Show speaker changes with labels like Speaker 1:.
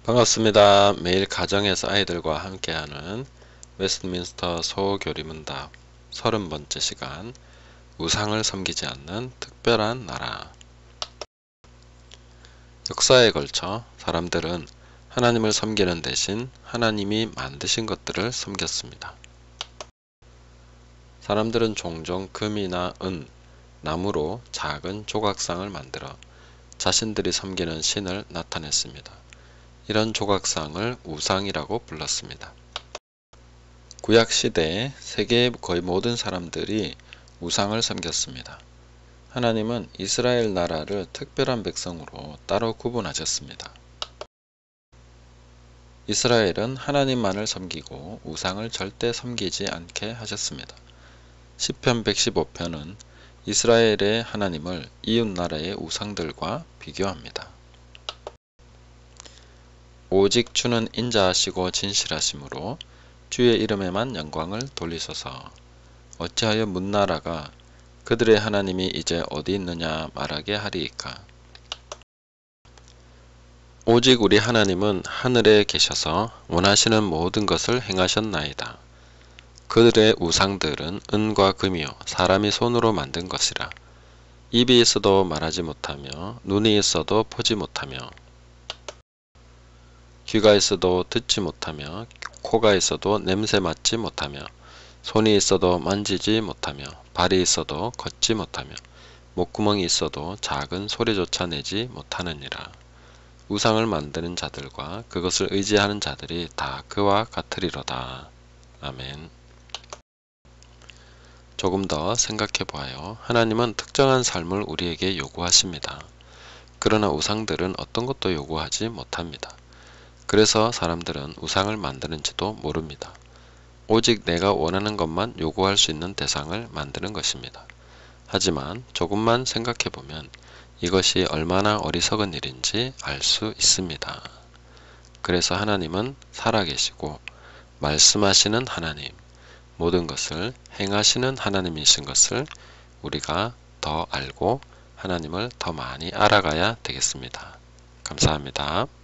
Speaker 1: 반갑습니다. 매일 가정에서 아이들과 함께하는 웨스트민스터 소교리문답 30번째 시간, 우상을 섬기지 않는 특별한 나라. 역사에 걸쳐 사람들은 하나님을 섬기는 대신 하나님이 만드신 것들을 섬겼습니다. 사람들은 종종 금이나 은, 나무로 작은 조각상을 만들어 자신들이 섬기는 신을 나타냈습니다. 이런 조각상을 우상이라고 불렀습니다. 구약시대에 세계의 거의 모든 사람들이 우상을 섬겼습니다. 하나님은 이스라엘 나라를 특별한 백성으로 따로 구분하셨습니다. 이스라엘은 하나님만을 섬기고 우상을 절대 섬기지 않게 하셨습니다. 시편 115편은 이스라엘의 하나님을 이웃나라의 우상들과 비교합니다. 오직 주는 인자하시고 진실하심으로 주의 이름에만 영광을 돌리소서. 어찌하여 문나라가 그들의 하나님이 이제 어디 있느냐 말하게 하리이까. 오직 우리 하나님은 하늘에 계셔서 원하시는 모든 것을 행하셨나이다. 그들의 우상들은 은과 금이요 사람이 손으로 만든 것이라. 입이 있어도 말하지 못하며 눈이 있어도 보지 못하며 귀가 있어도 듣지 못하며 코가 있어도 냄새 맡지 못하며 손이 있어도 만지지 못하며 발이 있어도 걷지 못하며 목구멍이 있어도 작은 소리조차 내지 못하느니라. 우상을 만드는 자들과 그것을 의지하는 자들이 다 그와 같으리로다. 아멘. 조금 더 생각해 보아요. 하나님은 특정한 삶을 우리에게 요구하십니다. 그러나 우상들은 어떤 것도 요구하지 못합니다. 그래서 사람들은 우상을 만드는지도 모릅니다. 오직 내가 원하는 것만 요구할 수 있는 대상을 만드는 것입니다. 하지만 조금만 생각해보면 이것이 얼마나 어리석은 일인지 알 수 있습니다. 그래서 하나님은 살아계시고 말씀하시는 하나님, 모든 것을 행하시는 하나님이신 것을 우리가 더 알고 하나님을 더 많이 알아가야 되겠습니다. 감사합니다.